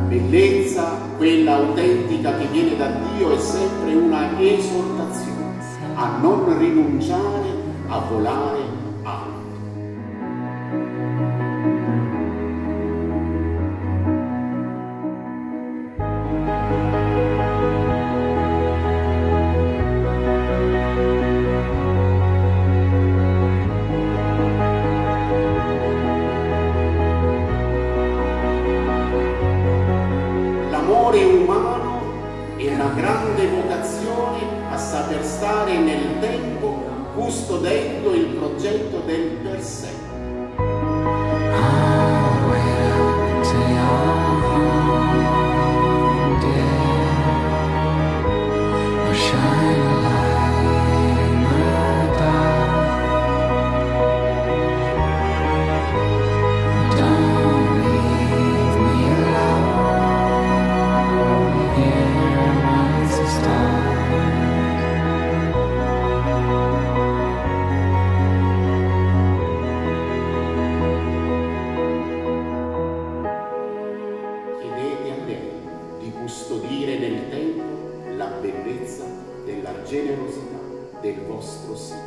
bellezza, quella autentica che viene da Dio, è sempre una esortazione a non rinunciare a volare alto. L'amore umano è una grande vocazione a saper stare nel tempo, custodendo il progetto del per sé. Chiedete a lei di custodire nel tempo la bellezza della generosità del vostro sì.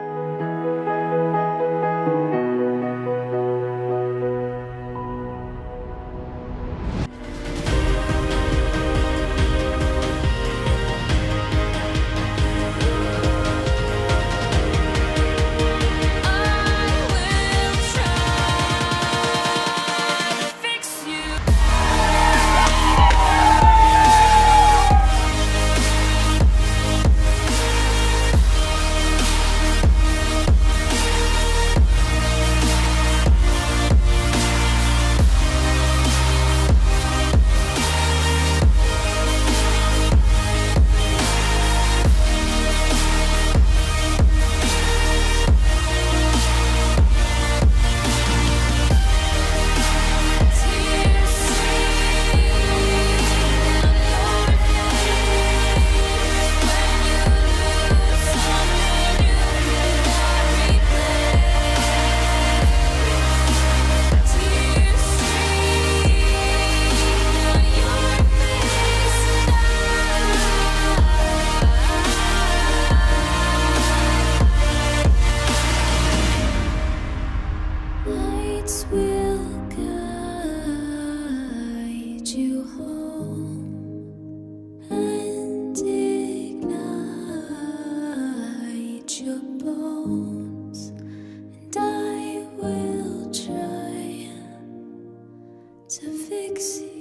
Lights will guide you home and ignite your bones, and I will try to fix you.